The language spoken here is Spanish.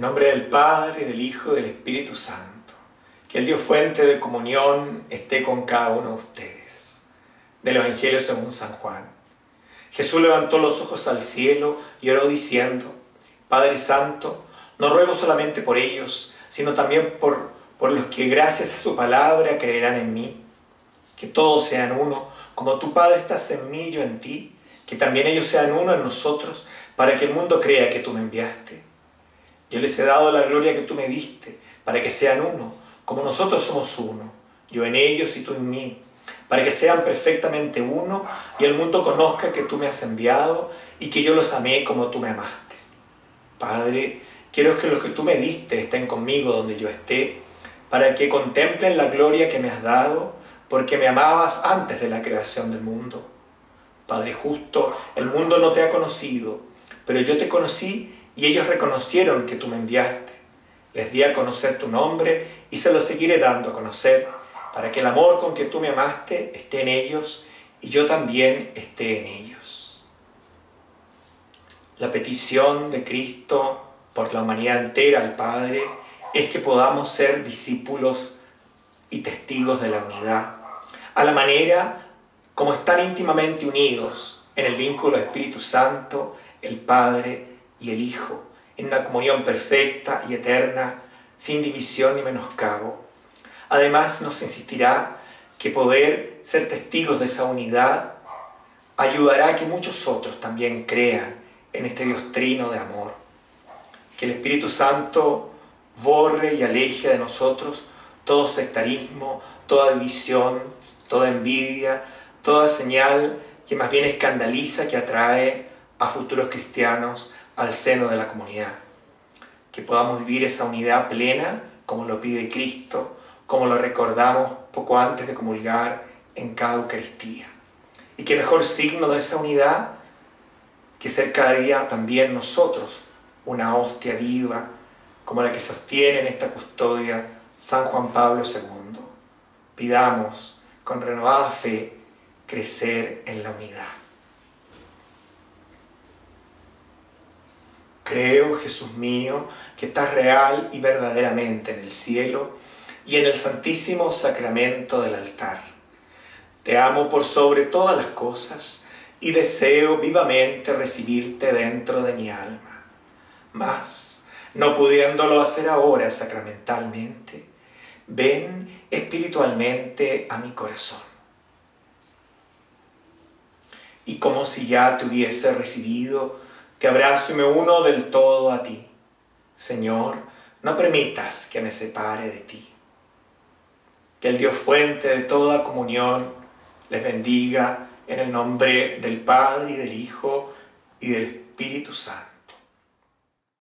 nombre del Padre, del Hijo y del Espíritu Santo. Que el Dios fuente de comunión esté con cada uno de ustedes. Del Evangelio según San Juan. Jesús levantó los ojos al cielo y oró diciendo: Padre Santo, no ruego solamente por ellos, sino también por los que gracias a su palabra creerán en mí. Que todos sean uno, como tu Padre estás en mí y yo en ti, que también ellos sean uno en nosotros, para que el mundo crea que tú me enviaste. Yo les he dado la gloria que tú me diste, para que sean uno, como nosotros somos uno, yo en ellos y tú en mí, para que sean perfectamente uno y el mundo conozca que tú me has enviado y que yo los amé como tú me amaste. Padre, quiero que los que tú me diste estén conmigo donde yo esté, para que contemplen la gloria que me has dado, porque me amabas antes de la creación del mundo. Padre justo, el mundo no te ha conocido, pero yo te conocí y ellos reconocieron que tú me enviaste. Les di a conocer tu nombre y se lo seguiré dando a conocer, para que el amor con que tú me amaste esté en ellos y yo también esté en ellos. La petición de Cristo por la humanidad entera al Padre es que podamos ser discípulos y testigos de la unidad, a la manera como están íntimamente unidos en el vínculo del Espíritu Santo, el Padre y el Hijo, en una comunión perfecta y eterna, sin división ni menoscabo. Además, nos insistirá que poder ser testigos de esa unidad ayudará a que muchos otros también crean en este Dios trino de amor. Que el Espíritu Santo borre y aleje de nosotros todo sectarismo, toda división, toda envidia, toda señal que más bien escandaliza, que atrae a futuros cristianos al seno de la comunidad. Que podamos vivir esa unidad plena como lo pide Cristo, como lo recordamos poco antes de comulgar en cada Eucaristía. Y qué mejor signo de esa unidad que ser cada día también nosotros una hostia viva, como la que sostiene en esta custodia San Juan Pablo II. Pidamos con renovada fe crecer en la unidad. Creo, Jesús mío, que estás real y verdaderamente en el cielo y en el santísimo sacramento del altar. Te amo por sobre todas las cosas y deseo vivamente recibirte dentro de mi alma. Mas, no pudiéndolo hacer ahora sacramentalmente, ven espiritualmente a mi corazón. Y como si ya te hubiese recibido, te abrazo y me uno del todo a ti. Señor, no permitas que me separe de ti. Que el Dios fuente de toda comunión les bendiga en el nombre del Padre y del Hijo y del Espíritu Santo.